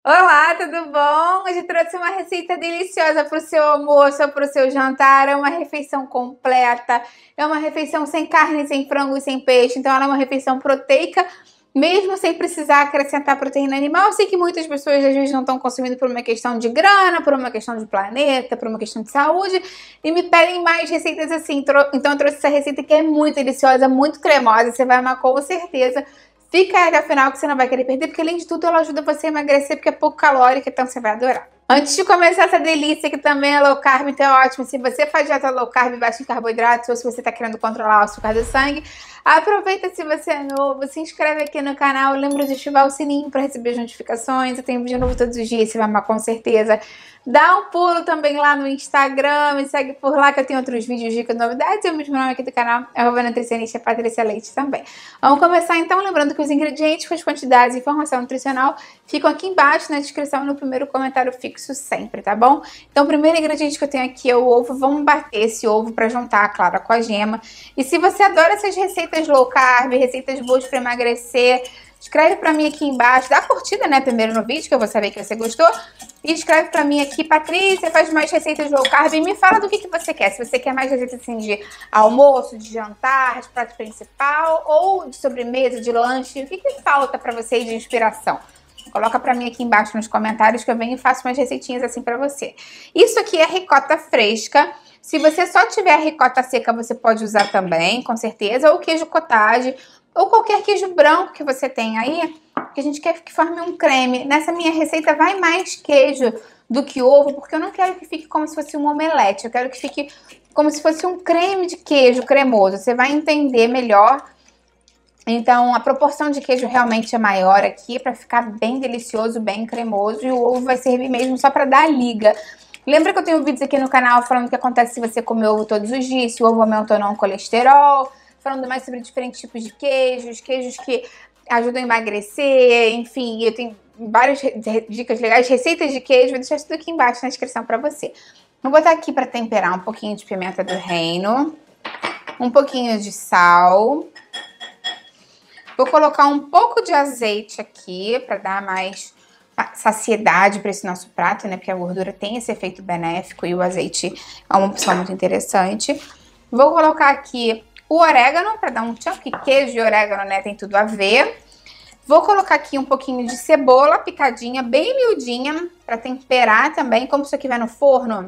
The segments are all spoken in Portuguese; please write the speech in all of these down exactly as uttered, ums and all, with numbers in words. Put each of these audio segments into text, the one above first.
Olá, tudo bom? Hoje trouxe uma receita deliciosa para o seu almoço ou para o seu jantar. É uma refeição completa, é uma refeição sem carne, sem frango e sem peixe. Então ela é uma refeição proteica, mesmo sem precisar acrescentar proteína animal. Eu sei que muitas pessoas às vezes não estão consumindo por uma questão de grana, por uma questão de planeta, por uma questão de saúde e me pedem mais receitas assim. Então eu trouxe essa receita que é muito deliciosa, muito cremosa, você vai amar com certeza. Fica aí até o final que você não vai querer perder, porque além de tudo ela ajuda você a emagrecer, porque é pouco calórica, então você vai adorar. Antes de começar essa delícia, que também é low carb, então é ótimo. Se você faz dieta low carb, baixo em carboidratos, ou se você está querendo controlar o açúcar do sangue, aproveita. Se você é novo, se inscreve aqui no canal, lembra de ativar o sininho para receber as notificações. Eu tenho vídeo novo todos os dias, você vai amar com certeza. Dá um pulo também lá no Instagram, me segue por lá que eu tenho outros vídeos, dicas, novidades. E o mesmo nome aqui do canal é arroba nutricionista Patrícia Leite também. Vamos começar então, lembrando que os ingredientes, com as quantidades e informação nutricional ficam aqui embaixo na descrição, no primeiro comentário fixo sempre, tá bom? Então o primeiro ingrediente que eu tenho aqui é o ovo. Vamos bater esse ovo para juntar a clara com a gema. E se você adora essas receitas low carb, receitas boas para emagrecer, escreve pra mim aqui embaixo, dá curtida, né, primeiro no vídeo, que eu vou saber que você gostou. E escreve pra mim aqui, Patrícia, faz mais receitas low carb e me fala do que, que você quer. Se você quer mais receitas assim de almoço, de jantar, de prato principal, ou de sobremesa, de lanche, o que, que falta pra você de inspiração? Coloca pra mim aqui embaixo nos comentários que eu venho e faço umas receitinhas assim pra você. Isso aqui é ricota fresca. Se você só tiver ricota seca, você pode usar também, com certeza, ou queijo cottage, ou qualquer queijo branco que você tem aí, que a gente quer que forme um creme. Nessa minha receita vai mais queijo do que ovo, porque eu não quero que fique como se fosse um omelete, eu quero que fique como se fosse um creme de queijo cremoso. Você vai entender melhor. Então a proporção de queijo realmente é maior aqui, para ficar bem delicioso, bem cremoso, e o ovo vai servir mesmo só para dar a liga. Lembra que eu tenho vídeos aqui no canal falando o que acontece se você comer ovo todos os dias, se o ovo aumenta ou não o colesterol, falando mais sobre diferentes tipos de queijos, queijos que ajudam a emagrecer, enfim, eu tenho várias dicas legais, receitas de queijo, vou deixar tudo aqui embaixo na descrição pra você. Vou botar aqui pra temperar um pouquinho de pimenta do reino, um pouquinho de sal, vou colocar um pouco de azeite aqui pra dar mais saciedade para esse nosso prato, né, porque a gordura tem esse efeito benéfico e o azeite é uma opção muito interessante. Vou colocar aqui o orégano para dar um tchan, que queijo e orégano, né, tem tudo a ver. Vou colocar aqui um pouquinho de cebola picadinha, bem miudinha, para temperar também. Como isso aqui vai no forno,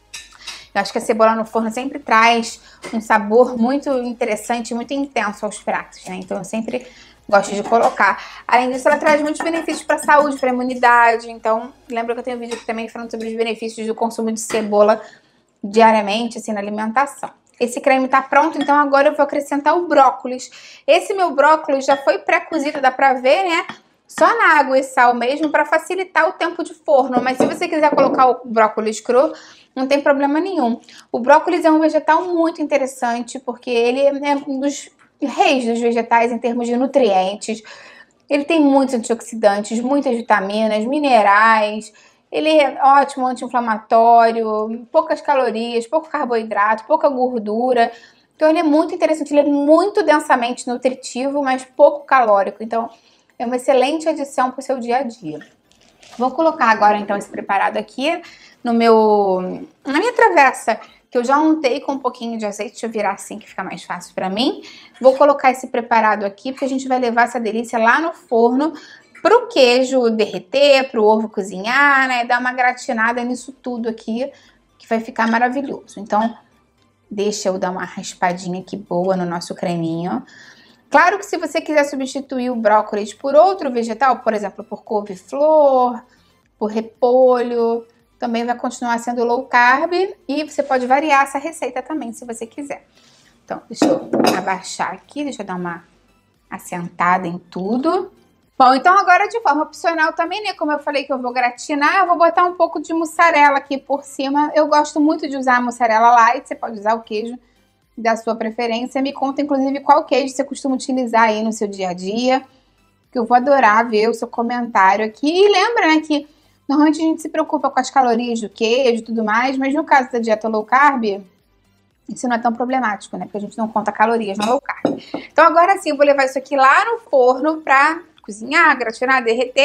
eu acho que a cebola no forno sempre traz um sabor muito interessante, muito intenso aos pratos, né? Então eu sempre gosto de colocar. Além disso, ela traz muitos benefícios para a saúde, para a imunidade. Então, lembra que eu tenho um vídeo aqui também falando sobre os benefícios do consumo de cebola diariamente, assim, na alimentação. Esse creme tá pronto, então agora eu vou acrescentar o brócolis. Esse meu brócolis já foi pré-cozido, dá pra ver, né? Só na água e sal mesmo, pra facilitar o tempo de forno. Mas se você quiser colocar o brócolis cru, não tem problema nenhum. O brócolis é um vegetal muito interessante, porque ele é um dos reis dos vegetais em termos de nutrientes. Ele tem muitos antioxidantes, muitas vitaminas, minerais. Ele é ótimo anti-inflamatório, poucas calorias, pouco carboidrato, pouca gordura. Então ele é muito interessante, ele é muito densamente nutritivo, mas pouco calórico. Então é uma excelente adição para o seu dia a dia. Vou colocar agora então esse preparado aqui no meu, na minha travessa, que eu já untei com um pouquinho de azeite. Deixa eu virar assim que fica mais fácil para mim. Vou colocar esse preparado aqui, porque a gente vai levar essa delícia lá no forno, para o queijo derreter, para o ovo cozinhar, né? Dar uma gratinada nisso tudo aqui, que vai ficar maravilhoso. Então, deixa eu dar uma raspadinha aqui boa no nosso creminho. Claro que se você quiser substituir o brócolis por outro vegetal, por exemplo, por couve-flor, por repolho, também vai continuar sendo low carb. E você pode variar essa receita também, se você quiser. Então, deixa eu abaixar aqui, deixa eu dar uma assentada em tudo. Bom, então agora de forma opcional também, né, como eu falei que eu vou gratinar, eu vou botar um pouco de mussarela aqui por cima. Eu gosto muito de usar a mussarela light, você pode usar o queijo da sua preferência. Me conta, inclusive, qual queijo você costuma utilizar aí no seu dia a dia, que eu vou adorar ver o seu comentário aqui. E lembra, né, que normalmente a gente se preocupa com as calorias do queijo e tudo mais, mas no caso da dieta low carb, isso não é tão problemático, né, porque a gente não conta calorias na low carb. Então agora sim, eu vou levar isso aqui lá no forno pra cozinhar, gratinar, derreter.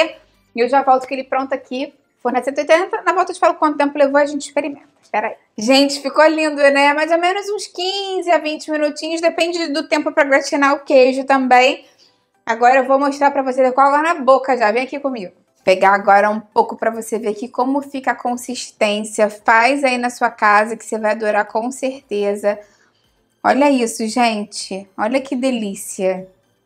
E eu já volto com ele pronto aqui. Forno a cento e oitenta. Na volta eu te falo quanto tempo levou, a gente experimenta. Espera aí. Gente, ficou lindo, né? Mais ou menos uns quinze a vinte minutinhos. Depende do tempo para gratinar o queijo também. Agora eu vou mostrar pra você com água na boca já. Vem aqui comigo. Pegar agora um pouco pra você ver aqui como fica a consistência. Faz aí na sua casa que você vai adorar com certeza. Olha isso, gente. Olha que delícia.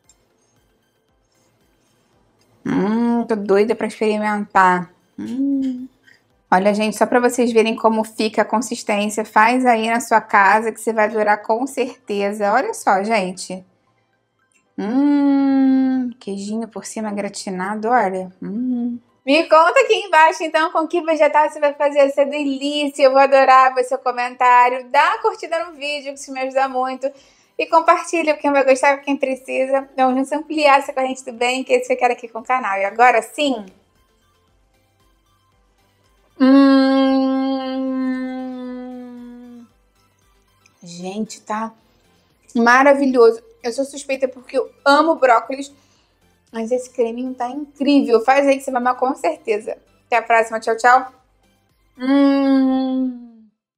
Hum, tô doida pra experimentar. Hum. Olha, gente, só pra vocês verem como fica a consistência. Faz aí na sua casa que você vai adorar com certeza. Olha só, gente. Hum, queijinho por cima gratinado, olha. Hum. Me conta aqui embaixo, então, com que vegetal você vai fazer essa delícia. Eu vou adorar ver seu comentário. Dá uma curtida no vídeo, que isso me ajuda muito. E compartilha com quem vai gostar, com quem precisa. Vamos ampliar essa corrente do bem, que é isso que eu quero aqui com o canal. E agora sim... Hum... Gente, tá maravilhoso. Eu sou suspeita porque eu amo brócolis, mas esse creminho tá incrível. Faz aí que você vai amar com certeza. Até a próxima. Tchau, tchau. Hum...